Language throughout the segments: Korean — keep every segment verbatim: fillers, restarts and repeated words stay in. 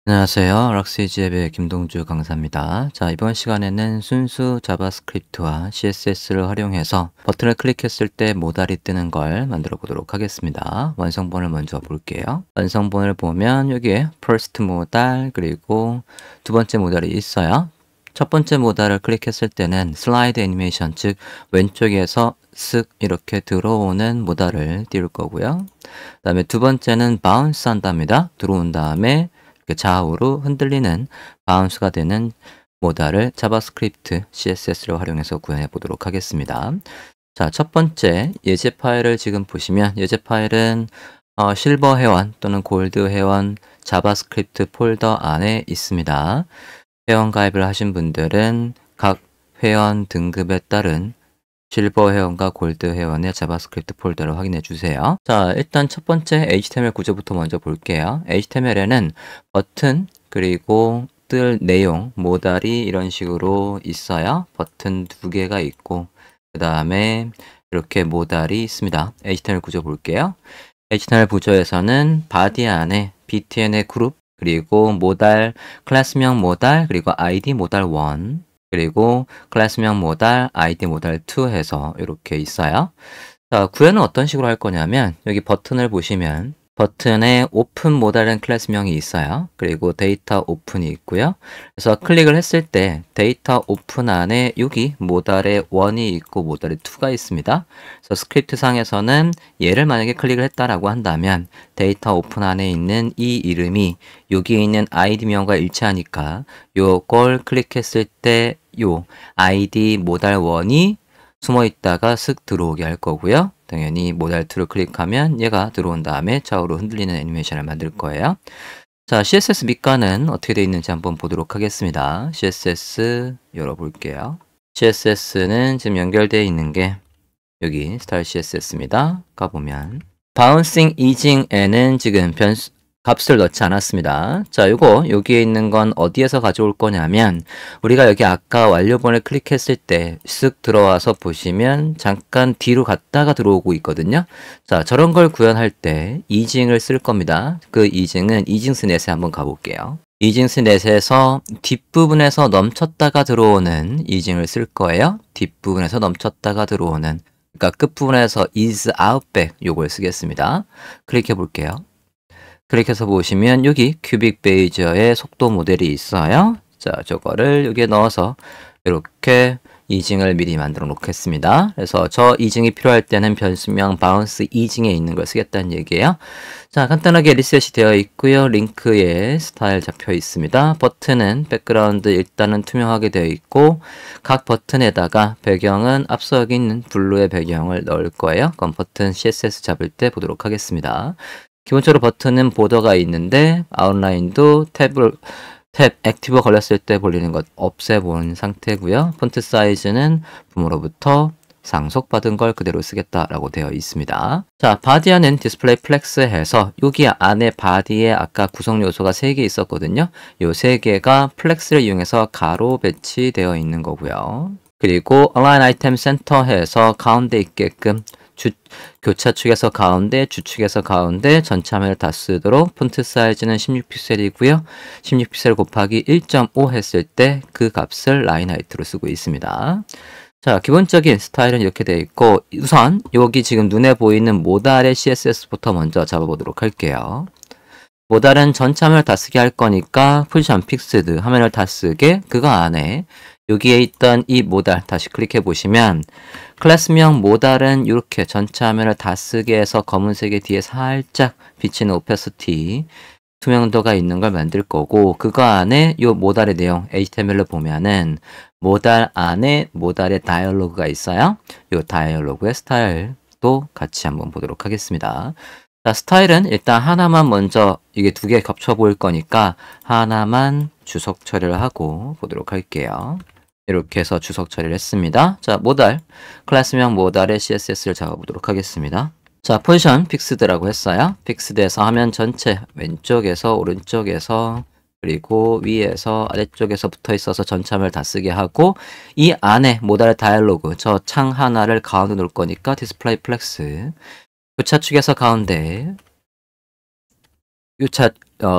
안녕하세요. 락스이지앱의 김동주 강사입니다. 자, 이번 시간에는 순수 자바스크립트와 씨에스에스를 활용해서 버튼을 클릭했을 때 모달이 뜨는 걸 만들어 보도록 하겠습니다. 완성본을 먼저 볼게요. 완성본을 보면 여기에 first 모달 그리고 두 번째 모달이 있어요. 첫 번째 모달을 클릭했을 때는 슬라이드 애니메이션, 즉 왼쪽에서 쓱 이렇게 들어오는 모달을 띄울 거고요. 그 다음에 두 번째는 바운스 한답니다. 들어온 다음에 좌우로 흔들리는 바운스가 되는 모달을 자바스크립트 씨에스에스를 활용해서 구현해 보도록 하겠습니다. 자, 첫 번째 예제 파일을 지금 보시면 예제 파일은 어, 실버 회원 또는 골드 회원 자바스크립트 폴더 안에 있습니다. 회원 가입을 하신 분들은 각 회원 등급에 따른 실버 회원과 골드 회원의 자바스크립트 폴더를 확인해 주세요. 자, 일단 첫 번째 에이치티엠엘 구조부터 먼저 볼게요. 에이치티엠엘에는 버튼 그리고 뜰 내용, 모달이 이런 식으로 있어요. 버튼 두 개가 있고 그 다음에 이렇게 모달이 있습니다. 에이치티엠엘 구조 볼게요. 에이치티엠엘 구조에서는 바디 안에 비티엔의 그룹 그리고 모달, 클래스명 모달 그리고 아이디 모달 일 그리고 클래스명 모달, 아이디 모달 이 해서 이렇게 있어요. 자, 구현은 어떤 식으로 할 거냐면 여기 버튼을 보시면 버튼에 오픈 모달은 클래스명이 있어요. 그리고 데이터 오픈이 있고요. 그래서 클릭을 했을 때 데이터 오픈 안에 여기 모달에 일이 있고 모달에 이가 있습니다. 그래서 스크립트 상에서는 얘를 만약에 클릭을 했다라고 한다면 데이터 오픈 안에 있는 이 이름이 여기에 있는 아이디명과 일치하니까 요걸 클릭했을 때 요 아이디 모달 일이 숨어 있다가 슥 들어오게 할 거고요. 당연히 모달 이를 클릭하면 얘가 들어온 다음에 좌우로 흔들리는 애니메이션을 만들 거예요. 자, 씨에스에스 밑간은 어떻게 되어 있는지 한번 보도록 하겠습니다. 씨에스에스 열어볼게요. 씨에스에스는 지금 연결되어 있는 게 여기 스타일 씨에스에스입니다. 가보면 바운싱 이징에는 지금 변수 값을 넣지 않았습니다. 자, 요거 여기에 있는 건 어디에서 가져올 거냐면 우리가 여기 아까 완료본을 클릭했을 때 쓱 들어와서 보시면 잠깐 뒤로 갔다가 들어오고 있거든요. 자, 저런 걸 구현할 때 이징을 쓸 겁니다. 그 이징은 이징스넷에 한번 가볼게요. 이징스넷에서 뒷부분에서 넘쳤다가 들어오는 이징을 쓸 거예요. 뒷부분에서 넘쳤다가 들어오는, 그러니까 끝부분에서 is out back 요걸 쓰겠습니다. 클릭해 볼게요. 클릭해서 보시면 여기 큐빅 베이저의 속도 모델이 있어요. 자, 저거를 여기에 넣어서 이렇게 이징을 미리 만들어 놓겠습니다. 그래서 저 이징이 필요할 때는 변수명 바운스 이징에 있는 걸 쓰겠다는 얘기예요. 자, 간단하게 리셋이 되어 있고요. 링크에 스타일 잡혀 있습니다. 버튼은 백그라운드 일단은 투명하게 되어 있고 각 버튼에다가 배경은 앞서 여기 있는 블루의 배경을 넣을 거예요. 그럼 버튼 씨에스에스 잡을 때 보도록 하겠습니다. 기본적으로 버튼은 보더가 있는데 아웃라인도 탭을 탭 액티브 걸렸을 때 볼리는 것 없애본 상태고요. 폰트 사이즈는 붐으로부터 상속받은 걸 그대로 쓰겠다라고 되어 있습니다. 자, 바디 안은 디스플레이 플렉스 해서 여기 안에 바디에 아까 구성 요소가 세 개 있었거든요. 요 세 개가 플렉스를 이용해서 가로 배치되어 있는 거고요. 그리고 align item center 해서 가운데 있게끔 주, 교차 축에서 가운데, 주축에서 가운데 전체 화면을 다 쓰도록 폰트 사이즈는 십육 픽셀이고요. 십육 픽셀 곱하기 일 점 오 했을 때 그 값을 라인 하이트로 쓰고 있습니다. 자, 기본적인 스타일은 이렇게 되어 있고 우선 여기 지금 눈에 보이는 모달의 씨에스에스부터 먼저 잡아보도록 할게요. 모달은 전체 화면을 다 쓰게 할 거니까 포지션 픽스드 화면을 다 쓰게 그거 안에 여기에 있던 이 모달 다시 클릭해 보시면 클래스명 모달은 이렇게 전체 화면을 다 쓰게 해서 검은색의 뒤에 살짝 비치는 오페시티 투명도가 있는 걸 만들 거고 그거 안에 이 모달의 내용 에이치티엠엘로 보면은 모달 안에 모달의 다이얼로그가 있어요. 이 다이얼로그의 스타일도 같이 한번 보도록 하겠습니다. 자, 스타일은 일단 하나만 먼저 이게 두 개 겹쳐 보일 거니까 하나만 주석 처리를 하고 보도록 할게요. 이렇게 해서 주석 처리를 했습니다. 자, 모달, 클래스명 모달의 씨에스에스를 잡아보도록 하겠습니다. 자, 포지션 픽스드라고 했어요. 픽스드에서 화면 전체 왼쪽에서 오른쪽에서 그리고 위에서 아래쪽에서 붙어 있어서 전체 화면을 다 쓰게 하고 이 안에 모달 다이얼로그 저 창 하나를 가운데 놓을 거니까 디스플레이 플렉스 교차축에서 가운데 유차, 어, 주,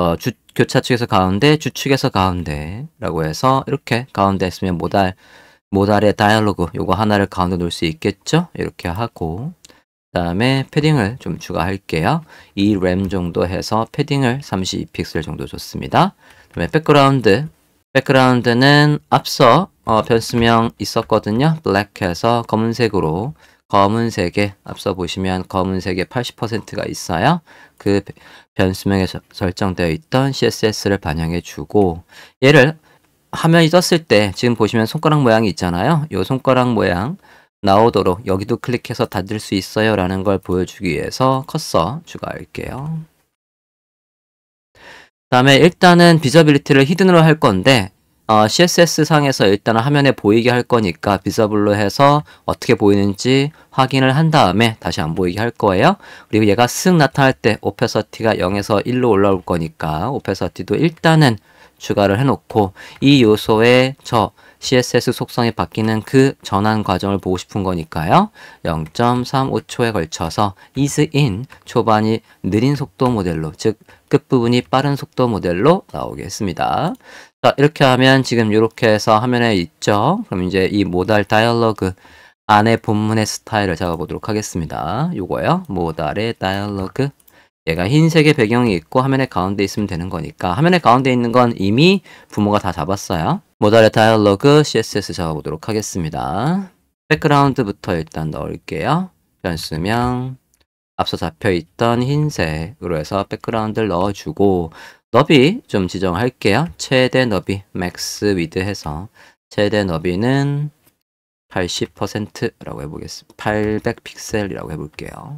교차 측에서 가운데, 주축에서 가운데라고 해서 이렇게 가운데 있으면 모달, 모달의 다이얼로그 요거 하나를 가운데 놓을 수 있겠죠? 이렇게 하고 그 다음에 패딩을 좀 추가할게요. 이 램 정도 해서 패딩을 삼십이 픽셀 정도 줬습니다. 그 다음에 백그라운드 백그라운드는 앞서 어, 변수명 있었거든요. 블랙해서 검은색으로 검은색에 앞서 보시면 검은색에 팔십 퍼센트가 있어요. 그 변수명에 저, 설정되어 있던 씨에스에스를 반영해 주고 얘를 화면이 떴을 때 지금 보시면 손가락 모양이 있잖아요. 이 손가락 모양 나오도록 여기도 클릭해서 닫을 수 있어요 라는 걸 보여주기 위해서 커서 추가할게요. 그 다음에 일단은 비저빌리티를 히든으로 할 건데 어, 씨에스에스 상에서 일단은 화면에 보이게 할 거니까 비저블로 해서 어떻게 보이는지 확인을 한 다음에 다시 안 보이게 할 거예요. 그리고 얘가 쓱 나타날 때 오페서티가 영에서 일로 올라올 거니까 오페서티도 일단은 추가를 해놓고 이 요소에 저 씨에스에스 속성이 바뀌는 그 전환 과정을 보고 싶은 거니까요. 영 점 삼오 초에 걸쳐서 ease in 초반이 느린 속도 모델로 즉 끝부분이 빠른 속도 모델로 나오겠습니다. 자, 이렇게 하면 지금 이렇게 해서 화면에 있죠. 그럼 이제 이 모달 다이얼로그 안에 본문의 스타일을 잡아보도록 하겠습니다. 요거요. 모달의 다이얼로그 얘가 흰색의 배경이 있고 화면의 가운데 있으면 되는 거니까 화면의 가운데 있는 건 이미 부모가 다 잡았어요. 모달의 다이얼로그 씨에스에스 잡아보도록 하겠습니다. 백그라운드부터 일단 넣을게요. 변수명 앞서 잡혀있던 흰색으로 해서 백그라운드를 넣어주고 너비 좀 지정할게요. 최대 너비 맥스 위드 해서 최대 너비는 팔십 퍼센트라고 해보겠습니다. 팔백 픽셀이라고 해볼게요.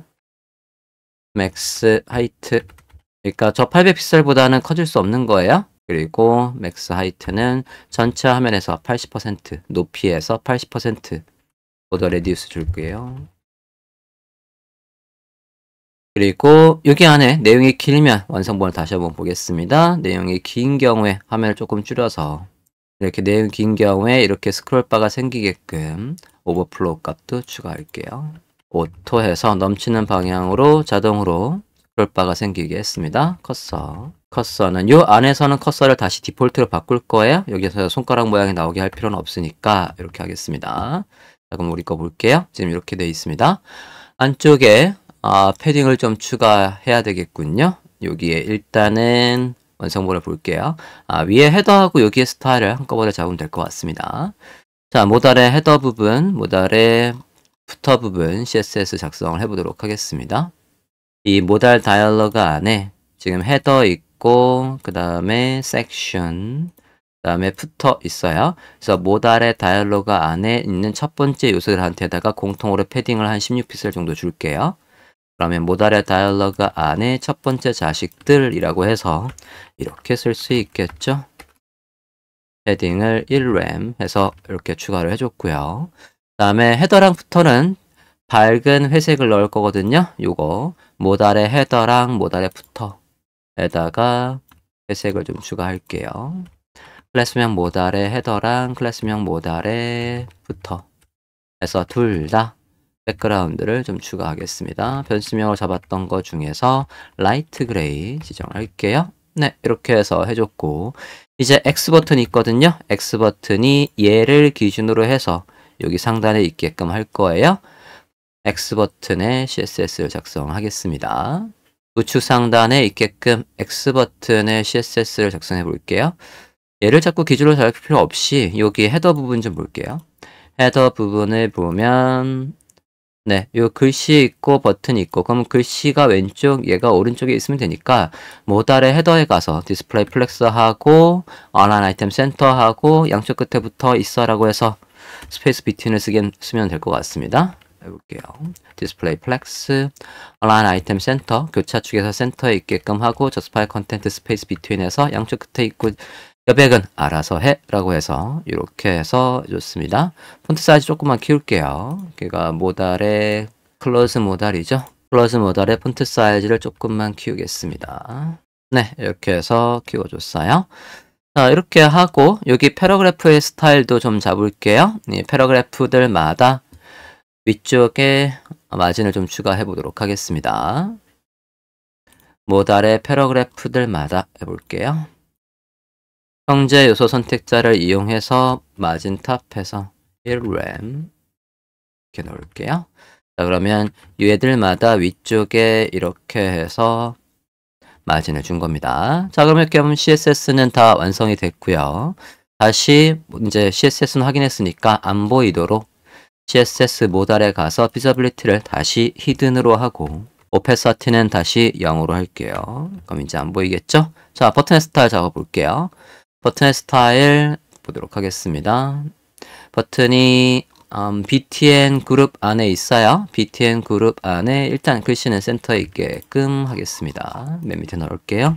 맥스 하이트 그러니까 저 팔백 픽셀보다는 커질 수 없는 거예요. 그리고 맥스 하이트는 전체 화면에서 팔십 퍼센트 높이에서 팔십 퍼센트 보더 레디우스 줄게요. 그리고 여기 안에 내용이 길면 완성본을 다시 한번 보겠습니다. 내용이 긴 경우에 화면을 조금 줄여서 이렇게 내용 긴 경우에 이렇게 스크롤바가 생기게끔 오버플로우 값도 추가할게요. 오토 해서 넘치는 방향으로 자동으로 스크롤바가 생기게 했습니다. 커서 커서는 요 안에서는 커서를 다시 디폴트로 바꿀 거예요. 여기서 손가락 모양이 나오게 할 필요는 없으니까 이렇게 하겠습니다. 자, 그럼 우리 거 볼게요. 지금 이렇게 되어 있습니다. 안쪽에 아, 패딩을 좀 추가해야 되겠군요. 여기에 일단은 완성본을 볼게요. 아, 위에 헤더하고 여기에 스타일을 한꺼번에 잡으면 될 것 같습니다. 자, 모달의 헤더 부분, 모달의 부터 부분 씨에스에스 작성을 해보도록 하겠습니다. 이 모달 다이얼로그 안에 지금 헤더 있고 그 다음에 섹션 그 다음에 부터 있어요. 그래서 모달의 다이얼로그 안에 있는 첫 번째 요소들한테다가 공통으로 패딩을 한 십육 픽셀 정도 줄게요. 그러면 모달의 다이얼로그 안에 첫 번째 자식들이라고 해서 이렇게 쓸 수 있겠죠. 패딩을 일 램 해서 이렇게 추가를 해줬고요. 그 다음에 헤더랑 부터는 밝은 회색을 넣을 거거든요. 요거 모달의 헤더랑 모달의 부터에다가 회색을 좀 추가할게요. 클래스명 모달의 헤더랑 클래스명 모달의 부터 해서 둘 다 백그라운드를 좀 추가하겠습니다. 변수명을 잡았던 것 중에서 라이트 그레이 지정할게요. 네, 이렇게 해서 해줬고 이제 X 버튼이 있거든요. X 버튼이 얘를 기준으로 해서 여기 상단에 있게끔 할 거예요. X 버튼에 씨에스에스를 작성하겠습니다. 우측 상단에 있게끔 X 버튼에 씨에스에스를 작성해 볼게요. 얘를 자꾸 기준으로 잡을 필요 없이 여기 헤더 부분 좀 볼게요. 헤더 부분을 보면 네, 요 글씨 있고 버튼이 있고 그럼 글씨가 왼쪽 얘가 오른쪽에 있으면 되니까 모달의 헤더에 가서 디스플레이 플렉스 하고 얼라인 아이템 센터 하고 양쪽 끝에 붙어 있어 라고 해서 스페이스 비트윈을 쓰긴, 쓰면 될 것 같습니다. 해볼게요. 디스플레이 플렉스 얼라인 아이템 센터 교차 축에서 센터에 있게끔 하고 저스파이 컨텐트 스페이스 비트윈에서 양쪽 끝에 있고 여백은 알아서 해 라고 해서 이렇게 해서 좋습니다. 폰트 사이즈 조금만 키울게요. 걔가 모달의 클로즈 모달이죠. 클로즈 모달의 폰트 사이즈를 조금만 키우겠습니다. 네, 이렇게 해서 키워줬어요. 자, 이렇게 하고 여기 패러그래프의 스타일도 좀 잡을게요. 이 패러그래프들마다 위쪽에 마진을 좀 추가해 보도록 하겠습니다. 모달의 패러그래프들마다 해볼게요. 형제 요소 선택자를 이용해서 마진 탑에서 일 램 이렇게 놓을게요. 자, 그러면 얘들마다 위쪽에 이렇게 해서 마진을 준 겁니다. 자, 그러면 이렇게 하면 씨에스에스는 다 완성이 됐고요. 다시 이제 씨에스에스는 확인했으니까 안 보이도록 씨에스에스 모달에 가서 비저빌리티를 다시 히든으로 하고 오페서티는 다시 영으로 할게요. 그럼 이제 안 보이겠죠? 자, 버튼의 스타일 잡아볼게요. 버튼의 스타일 보도록 하겠습니다. 버튼이 음, 비티엔 그룹 안에 있어요. 비티엔 그룹 안에 일단 글씨는 센터에 있게끔 하겠습니다. 맨 밑에 넣을게요.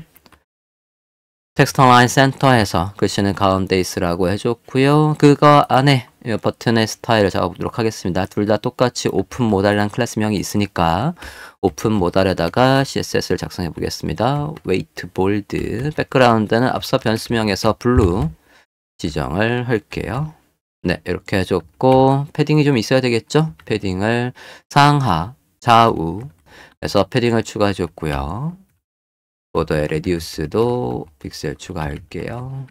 텍스트 라인 센터에서 글씨는 가운데 있으라고 해줬고요. 그거 안에 이 버튼의 스타일을 잡아보도록 하겠습니다. 둘 다 똑같이 오픈 모달이라는 클래스명이 있으니까 오픈 모달에다가 씨에스에스를 작성해 보겠습니다. 웨이트 볼드 백그라운드는 앞서 변수명에서 블루 지정을 할게요. 네, 이렇게 해줬고 패딩이 좀 있어야 되겠죠? 패딩을 상하, 좌우 해서 패딩을 추가해줬고요. 보더의 레디우스도 픽셀 추가할게요.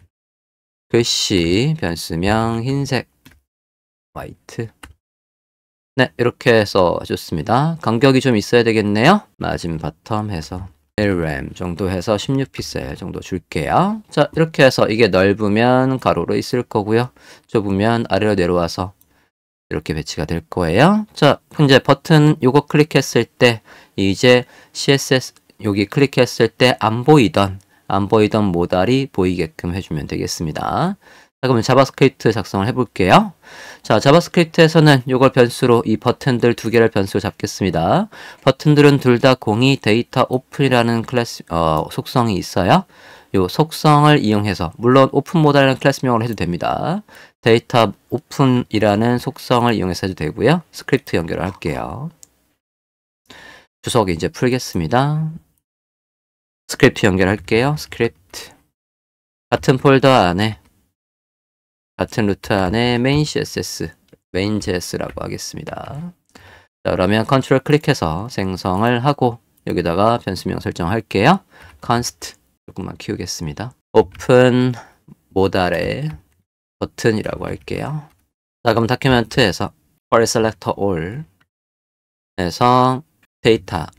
글씨 변수명 흰색, 화이트. 네, 이렇게 해서 해줬습니다. 간격이 좀 있어야 되겠네요. 마진 바텀 해서 일 램 정도 해서 십육 픽셀 정도 줄게요. 자, 이렇게 해서 이게 넓으면 가로로 있을 거고요. 좁으면 아래로 내려와서 이렇게 배치가 될 거예요. 자, 이제 버튼 요거 클릭했을 때 이제 씨에스에스 여기 클릭했을 때 안 보이던 안 보이던 모달이 보이게끔 해주면 되겠습니다. 자, 그러면 자바스크립트 작성을 해볼게요. 자, 자바스크립트에서는 이걸 변수로 이 버튼들 두 개를 변수로 잡겠습니다. 버튼들은 둘 다 공이 데이터 오픈이라는 클래스 어, 속성이 있어요. 이 속성을 이용해서 물론 오픈 모달이라는 클래스명으로 해도 됩니다. 데이터 오픈이라는 속성을 이용해서 해도 되고요. 스크립트 연결을 할게요. 주석 이제 풀겠습니다. 스크립트 연결할게요. 스크립트 같은 폴더 안에 같은 루트 안에 main 씨에스에스, main 제에스라고 하겠습니다. 자, 그러면 컨트롤 클릭해서 생성을 하고 여기다가 변수명 설정할게요. const 조금만 키우겠습니다. 오픈 모달의 버튼이라고 할게요. 자, 그럼 다큐멘트에서 query selector all 에서 데이터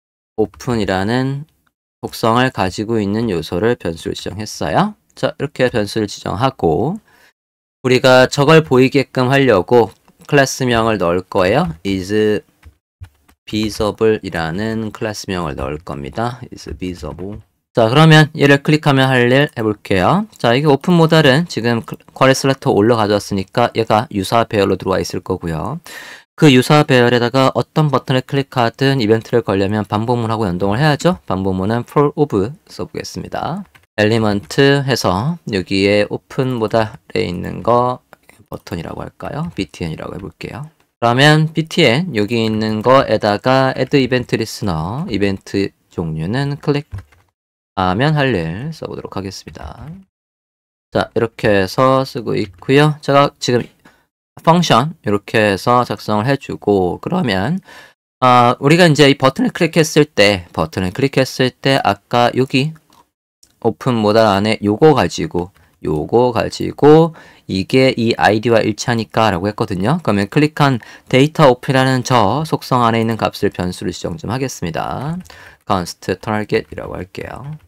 오픈이라는 속성을 가지고 있는 요소를 변수로 지정했어요. 자, 이렇게 변수를 지정하고 우리가 저걸 보이게끔 하려고 클래스명을 넣을 거예요. is visible 이라는 클래스명을 넣을 겁니다. is visible. 자, 그러면 얘를 클릭하면 할 일 해볼게요. 자, 이게 오픈 모달은 지금 query selector 올려 가져왔으니까 얘가 유사 배열로 들어와 있을 거고요. 그 유사 배열에다가 어떤 버튼을 클릭하든 이벤트를 걸려면 반복문하고 연동을 해야죠. 반복문은 for of 써보겠습니다. 엘리먼트 해서 여기에 오픈 모달에 있는 거 버튼이라고 할까요? 비티엔이라고 해볼게요. 그러면 비티엔 여기 있는 거에다가 add event listener 이벤트 종류는 클릭하면 할 일 써보도록 하겠습니다. 자, 이렇게 해서 쓰고 있고요. 제가 지금 펑션 이렇게 해서 작성을 해주고 그러면 어, 우리가 이제 이 버튼을 클릭했을 때 버튼을 클릭했을 때 아까 여기 오픈 모달 안에 요거 가지고 요거 가지고 이게 이 아이디와 일치하니까 라고 했거든요. 그러면 클릭한 데이터 오픈이라는 저 속성 안에 있는 값을 변수로 지정 좀 하겠습니다. const target 이라고 할게요.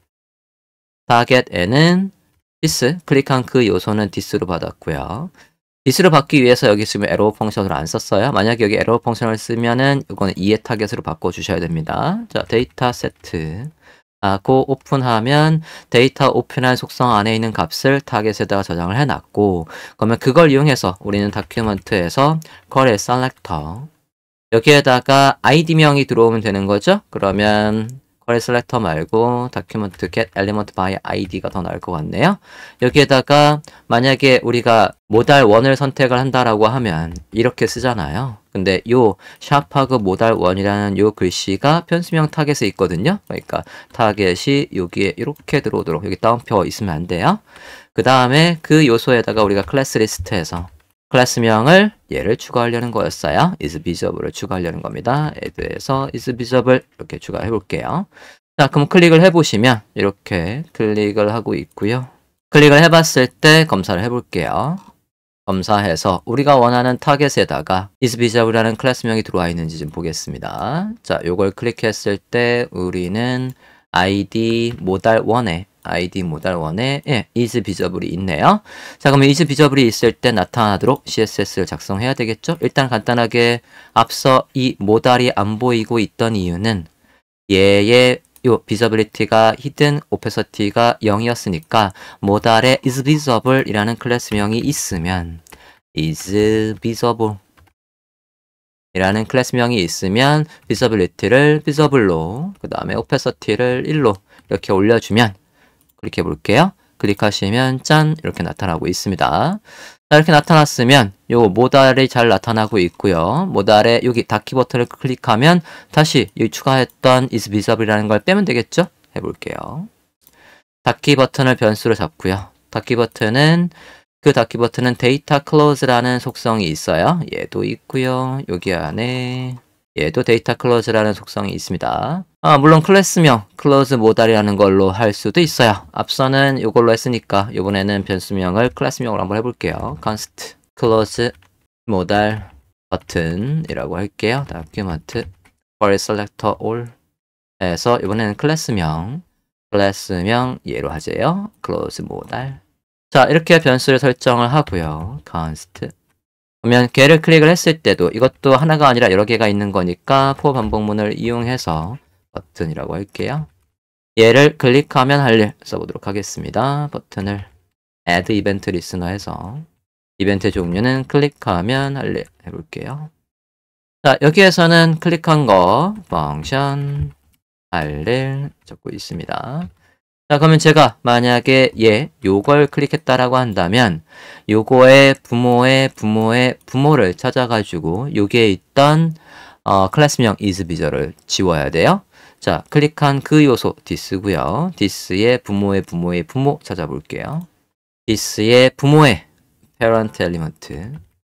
target에는 this 클릭한 그 요소는 this로 받았고요. this를 받기 위해서 여기 지금 arrow 펑션을 안 썼어요. 만약에 여기 arrow 펑션을 쓰면은 이거는 이의 타겟으로 바꿔 주셔야 됩니다. 자, 데이터 세트 하고 오픈하면 데이터 오픈한 속성 안에 있는 값을 타겟에다가 저장을 해놨고 그러면 그걸 이용해서 우리는 다큐멘트에서 query selector 여기에다가 아이디명이 들어오면 되는 거죠. 그러면 query selector 말고 document get element by 아이디가 더 나을 것 같네요. 여기에다가 만약에 우리가 모달 일을 선택을 한다라고 하면 이렇게 쓰잖아요. 근데 요 샵하고 모달 일이라는 요 글씨가 변수명 타겟에 있거든요. 그러니까 타겟이 여기에 이렇게 들어오도록 여기 다운표 있으면 안 돼요. 그 다음에 그 요소에다가 우리가 클래스 리스트에서 클래스명을 얘를 추가하려는 거였어요. is visible을 추가하려는 겁니다. add에서 is visible 이렇게 추가해 볼게요. 자, 그럼 클릭을 해보시면 이렇게 클릭을 하고 있고요. 클릭을 해봤을 때 검사를 해볼게요. 검사해서 우리가 원하는 타겟에다가 isVisible이라는 클래스명이 들어와 있는지 좀 보겠습니다. 자, 요걸 클릭했을 때 우리는 아이디 모달 일에 아이디 모달 일에 예, isVisible이 있네요. 자, 그러면 isVisible이 있을 때 나타나도록 씨에스에스를 작성해야 되겠죠? 일단 간단하게 앞서 이 모달이 안 보이고 있던 이유는 얘의 요 비저빌리티가 히든 오페서티가 영이었으니까 모달에 isVisible 이라는 클래스명이 있으면 isVisible 이라는 클래스명이 있으면 비저빌리티를 visible로 그 다음에 오페서티를 일로 이렇게 올려주면 클릭해 볼게요. 클릭하시면 짠 이렇게 나타나고 있습니다. 자, 이렇게 나타났으면 요 모달이 잘 나타나고 있고요. 모달에 여기 닫기 버튼을 클릭하면 다시 여기 추가했던 isVisible이라는 걸 빼면 되겠죠? 해볼게요. 닫기 버튼을 변수로 잡고요. 닫기 버튼은 그 닫기 버튼은 데이터 클로즈라는 속성이 있어요. 얘도 있고요. 여기 안에 얘도 데이터 클로즈라는 속성이 있습니다. 아, 물론 클래스명 클로즈 모달이라는 걸로 할 수도 있어요. 앞서는 이걸로 했으니까 이번에는 변수명을 클래스명으로 한번 해볼게요. const close modal 버튼이라고 할게요. document for selector all 해서 이번에는 클래스명 클래스명 얘로 하재요. close modal. 자, 이렇게 변수를 설정을 하고요. const 그러면 걔를 클릭을 했을 때도 이것도 하나가 아니라 여러 개가 있는 거니까 for 반복문을 이용해서 버튼이라고 할게요. 얘를 클릭하면 할 일 써보도록 하겠습니다. 버튼을 add event listener 해서 이벤트 종류는 클릭하면 할 일 해볼게요. 자, 여기에서는 클릭한 거 펑션 할 일 적고 있습니다. 자, 그러면 제가 만약에 얘 요걸 클릭했다라고 한다면 요거의 부모의 부모의 부모를 찾아가지고 여기에 있던 어, 클래스명 isVisible을 지워야 돼요. 자, 클릭한 그 요소 this고요. this의 부모의 부모의 부모 찾아볼게요. this의 부모의 parent element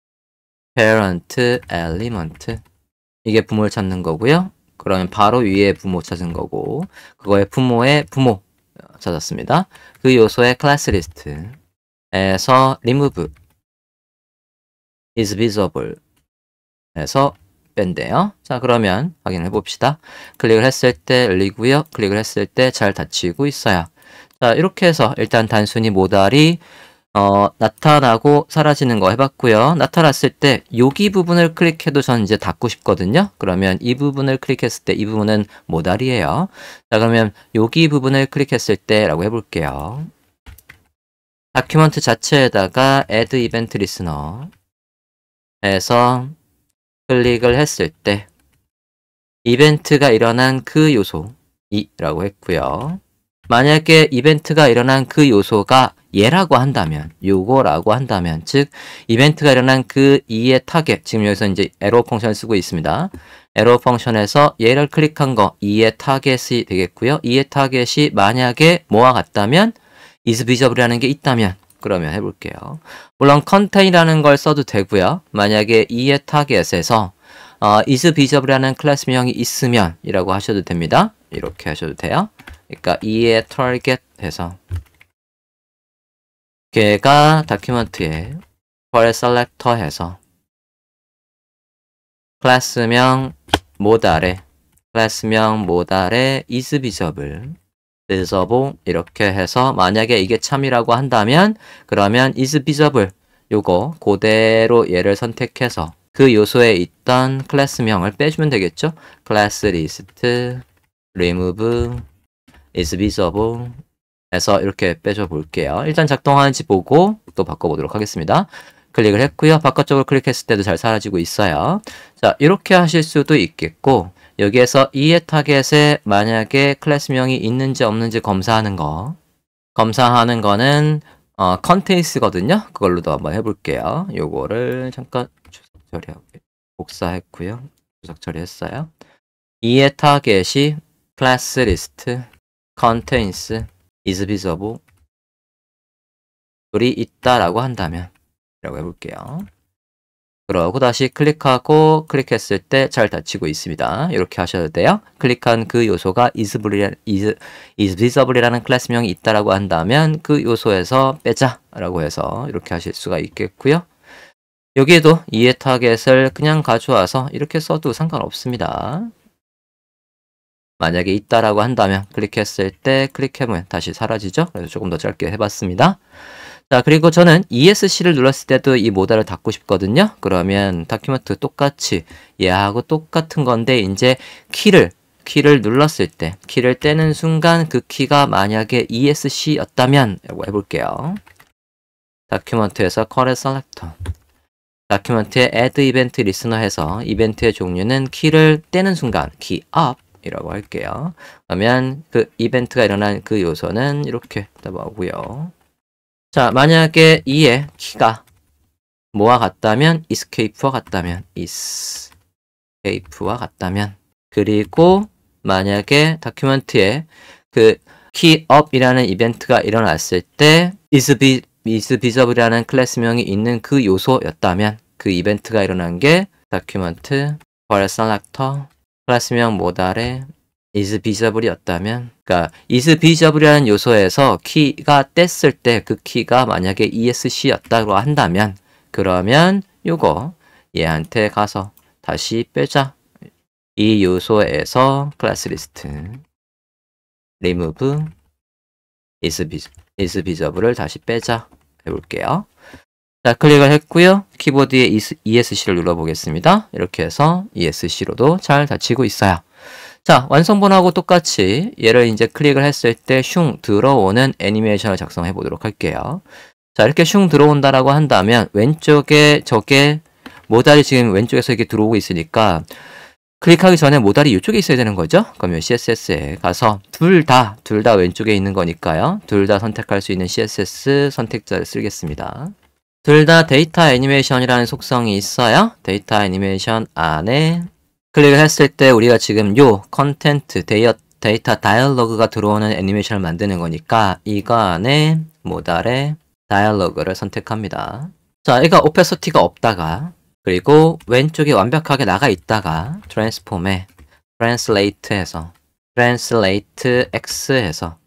parent element 이게 부모를 찾는 거고요. 그러면 바로 위에 부모 찾은 거고 그거의 부모의 부모 찾았습니다. 그 요소의 클래스 리스트에서 remove isVisible에서 뺀대요. 자, 그러면 확인해 봅시다. 클릭을 했을 때 열리고요. 클릭을 했을 때 잘 닫히고 있어요. 자, 이렇게 해서 일단 단순히 모달이 어, 나타나고 사라지는 거 해봤고요. 나타났을 때 여기 부분을 클릭해도 전 이제 닫고 싶거든요. 그러면 이 부분을 클릭했을 때 이 부분은 모달이에요. 자, 그러면 여기 부분을 클릭했을 때 라고 해볼게요. 다큐멘트 자체에다가 add event listener 해서 클릭을 했을 때 이벤트가 일어난 그 요소 이라고 했고요. 만약에 이벤트가 일어난 그 요소가 얘라고 한다면, 요거라고 한다면, 즉 이벤트가 일어난 그 이의 타겟, 지금 여기서 이제 arrow 펑션을 쓰고 있습니다. arrow 펑션에서 얘를 클릭한 거 이의 타겟이 되겠고요. 이의 타겟이 만약에 뭐와 같다면 isVisible이라는 게 있다면 그러면 해볼게요. 물론 contain이라는 걸 써도 되고요. 만약에 이의 타겟에서 어, isVisible이라는 클래스명이 있으면 이라고 하셔도 됩니다. 이렇게 하셔도 돼요. 그러니까 이의 target 해서 걔가 다큐멘트에 for selector 해서 클래스명 모달에 클래스명 모달에 isVisible visible 이렇게 해서 만약에 이게 참이라고 한다면 그러면 isVisible요거 그대로 얘를 선택해서 그 요소에 있던 클래스명을 빼주면 되겠죠? class list remove isVisible에서 이렇게 빼줘 볼게요. 일단 작동하는지 보고 또 바꿔보도록 하겠습니다. 클릭을 했고요. 바깥쪽으로 클릭했을 때도 잘 사라지고 있어요. 자, 이렇게 하실 수도 있겠고 여기에서 이의 타겟에 만약에 클래스명이 있는지 없는지 검사하는 거 검사하는 거는 어, 컨테이스거든요. 그걸로도 한번 해볼게요. 요거를 잠깐 주석 처리하고 복사했고요. 주석 처리했어요. 이의 타겟이 class list contains isVisible이 있다라고 한다면 라고 해볼게요. 그러고 다시 클릭하고 클릭했을 때 잘 닫히고 있습니다. 이렇게 하셔도 돼요. 클릭한 그 요소가 isVisible이라- is, isVisible이라는 클래스명이 있다라고 한다면 그 요소에서 빼자라고 해서 이렇게 하실 수가 있겠고요. 여기에도 이해 타겟을 그냥 가져와서 이렇게 써도 상관없습니다. 만약에 있다라고 한다면 클릭했을 때 클릭하면 다시 사라지죠. 그래서 조금 더 짧게 해봤습니다. 자, 그리고 저는 이에스씨를 눌렀을 때도 이 모달을 닫고 싶거든요. 그러면 다큐멘트 똑같이 얘하고 똑같은 건데 이제 키를 키를 눌렀을 때 키를 떼는 순간 그 키가 만약에 이에스씨였다면 라고 해볼게요. 다큐멘트에서 Correct Selector 다큐멘트에 Add Event Listener 해서 이벤트의 종류는 키를 떼는 순간 키 up 이라고 할게요. 그러면 그 이벤트가 일어난 그 요소는 이렇게 나오고요. 자, 만약에 이의 키가 뭐와 같다면 escape와 같다면 escape와 같다면 그리고 만약에 다큐멘트에 그 key up이라는 이벤트가 일어났을 때 is visible이라는 클래스명이 있는 그 요소였다면 그 이벤트가 일어난 게 다큐멘트 Correct Selector 클래스명 모달에 isVisible이었다면 그러니까 isVisible이라는 요소에서 키가 뗐을 때 그 키가 만약에 이에스씨였다고 한다면 그러면 요거 얘한테 가서 다시 빼자. 이 요소에서 클래스 리스트 remove isVisible을 다시 빼자 해볼게요. 자, 클릭을 했고요. 키보드에 이에스씨를 눌러보겠습니다. 이렇게 해서 이에스씨로도 잘 닫히고 있어요. 자, 완성본하고 똑같이 얘를 이제 클릭을 했을 때 슝 들어오는 애니메이션을 작성해 보도록 할게요. 자, 이렇게 슝 들어온다라고 한다면 왼쪽에 저게 모달이 지금 왼쪽에서 이렇게 들어오고 있으니까 클릭하기 전에 모달이 이쪽에 있어야 되는 거죠. 그러면 씨에스에스에 가서 둘 다, 둘 다 왼쪽에 있는 거니까요. 둘 다 선택할 수 있는 씨에스에스 선택자를 쓰겠습니다. 둘 다 데이터 애니메이션이라는 속성이 있어요. 데이터 애니메이션 안에 클릭을 했을 때 우리가 지금 요 컨텐트 데이터, 데이터 다이얼로그가 들어오는 애니메이션을 만드는 거니까 이거 안에 모달의 다이얼로그를 선택합니다. 자, 이거 오페서티가 없다가 그리고 왼쪽에 완벽하게 나가 있다가 트랜스폼에 트랜슬레이트해서 트랜슬레이트 X 해서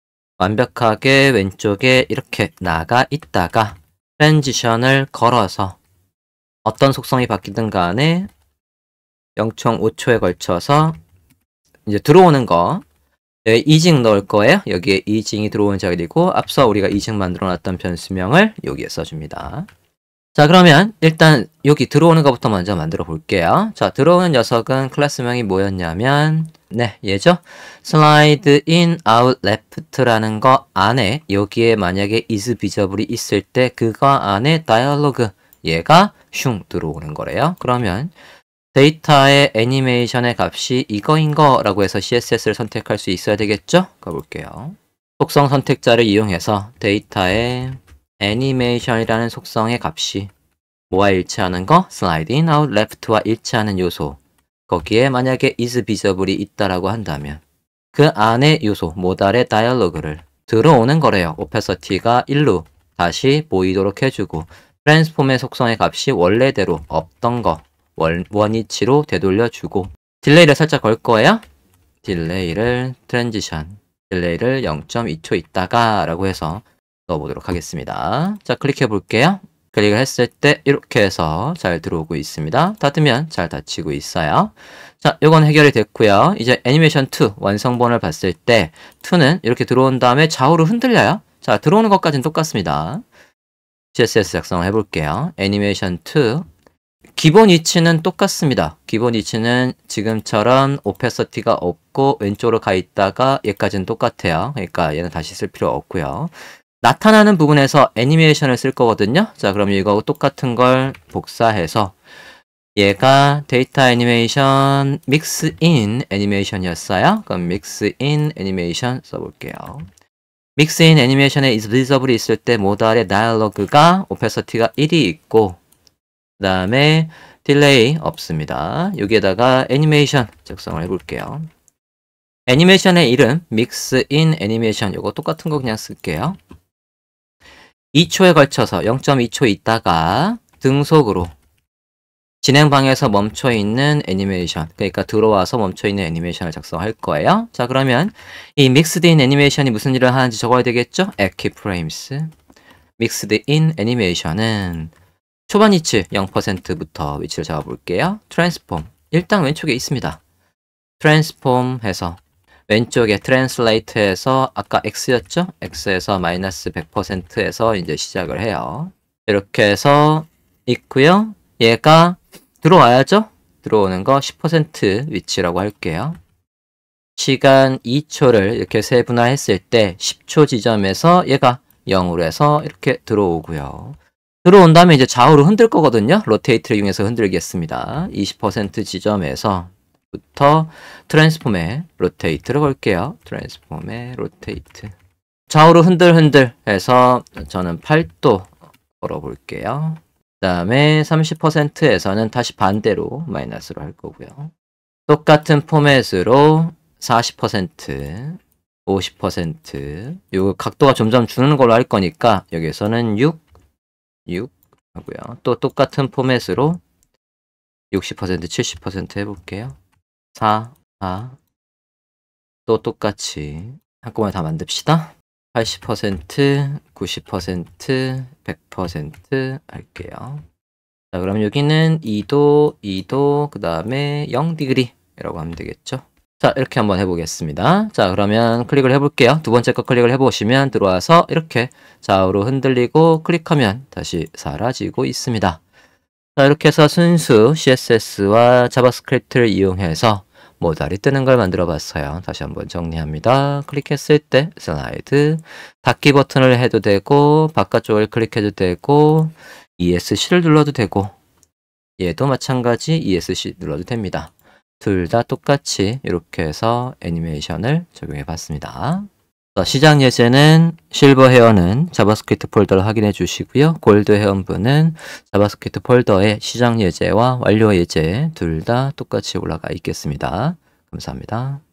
완벽하게 왼쪽에 이렇게 나가 있다가 트랜지션을 걸어서 어떤 속성이 바뀌든 간에 영 점 오 초에 걸쳐서 이제 들어오는 거 여기 이징 넣을 거예요. 여기에 이징이 들어오는 자리고 앞서 우리가 이징 만들어 놨던 변수명을 여기에 써줍니다. 자, 그러면 일단 여기 들어오는 것부터 먼저 만들어 볼게요. 자, 들어오는 녀석은 클래스명이 뭐였냐면 네, 얘죠. slide in, out, left라는 거 안에 여기에 만약에 isVisible이 있을 때 그거 안에 다이얼로그 얘가 슝 들어오는 거래요. 그러면 데이터의 애니메이션의 값이 이거인 거라고 해서 씨에스에스를 선택할 수 있어야 되겠죠? 가볼게요. 속성 선택자를 이용해서 데이터의 애니메이션이라는 속성의 값이 뭐와 일치하는 거? slide in, out, left와 일치하는 요소 거기에 만약에 isVisible이 있다라고 한다면 그 안의 요소, 모달의 다이얼로그를 들어오는 거래요. 오페서티가 일로 다시 보이도록 해주고 트랜스폼의 속성의 값이 원래대로 없던 거 원, 원위치로 되돌려주고 딜레이를 살짝 걸 거예요. 딜레이를 트랜지션 딜레이를 영 점 이 초 있다가 라고 해서 넣어보도록 하겠습니다. 자, 클릭해 볼게요. 클릭을 했을 때 이렇게 해서 잘 들어오고 있습니다. 닫으면 잘 닫히고 있어요. 자, 이건 해결이 됐고요. 이제 애니메이션 투 완성본을 봤을 때 이는 이렇게 들어온 다음에 좌우로 흔들려요. 자, 들어오는 것까지는 똑같습니다. 씨에스에스 작성을 해볼게요. 애니메이션 투 기본 위치는 똑같습니다. 기본 위치는 지금처럼 오페서티가 없고 왼쪽으로 가 있다가 얘까지는 똑같아요. 그러니까 얘는 다시 쓸 필요 없고요. 나타나는 부분에서 애니메이션을 쓸 거거든요. 자, 그럼 이거 똑같은 걸 복사해서 얘가 데이터 애니메이션 믹스 인 애니메이션이었어요. 그럼 믹스 인 애니메이션 써볼게요. 믹스 인 애니메이션에 isVisible이 있을 때 모달의 다이얼로그가 오페서티가 일이 있고 그 다음에 딜레이 없습니다. 여기에다가 애니메이션 작성을 해볼게요. 애니메이션의 이름 믹스 인 애니메이션 이거 똑같은 거 그냥 쓸게요. 이 초에 걸쳐서 영 점 이 초 있다가 등속으로 진행방에서 멈춰있는 애니메이션, 그러니까 들어와서 멈춰있는 애니메이션을 작성할 거예요. 자, 그러면 이 mixed in 애니메이션이 무슨 일을 하는지 적어야 되겠죠? at keyframes. mixed in 애니메이션은 초반 위치 영 퍼센트부터 위치를 잡아볼게요. transform, 일단 왼쪽에 있습니다. transform 해서 왼쪽에 translate에서 아까 x였죠? x에서 마이너스 백 퍼센트에서 이제 시작을 해요. 이렇게 해서 있고요. 얘가 들어와야죠? 들어오는 거 십 퍼센트 위치라고 할게요. 시간 이 초를 이렇게 세분화했을 때 십 초 지점에서 얘가 영으로 해서 이렇게 들어오고요. 들어온 다음에 이제 좌우로 흔들 거거든요. 로테이트를 이용해서 흔들겠습니다. 이십 퍼센트 지점에서 부터 트랜스폼에 로테이트를 걸게요. 트랜스폼에 로테이트. 좌우로 흔들 흔들 해서 저는 팔 도 걸어볼게요. 그 다음에 삼십 퍼센트에서는 다시 반대로 마이너스로 할 거고요. 똑같은 포맷으로 사십 퍼센트, 오십 퍼센트, 요 각도가 점점 주는 걸로 할 거니까 여기서는 육, 육 하고요. 또 똑같은 포맷으로 육십 퍼센트, 칠십 퍼센트 해볼게요. 사, 사, 또 똑같이 한꺼번에 다 만듭시다. 팔십 퍼센트, 구십 퍼센트, 백 퍼센트 할게요. 자, 그럼 여기는 이 도, 이 도, 그 다음에 영 디그리라고 하면 되겠죠. 자, 이렇게 한번 해보겠습니다. 자, 그러면 클릭을 해볼게요. 두 번째 거 클릭을 해보시면 들어와서 이렇게 좌우로 흔들리고 클릭하면 다시 사라지고 있습니다. 자, 이렇게 해서 순수 씨에스에스와 자바스크립트를 이용해서 모달이 뜨는 걸 만들어 봤어요. 다시 한번 정리합니다. 클릭했을 때 슬라이드, 닫기 버튼을 해도 되고 바깥쪽을 클릭해도 되고 이에스씨를 눌러도 되고 얘도 마찬가지 이에스씨 눌러도 됩니다. 둘 다 똑같이 이렇게 해서 애니메이션을 적용해 봤습니다. 시작 예제는 실버 헤어는 자바스크립트 폴더를 확인해 주시고요. 골드 헤어분은 자바스크립트 폴더에 시작 예제와 완료 예제 둘 다 똑같이 올라가 있겠습니다. 감사합니다.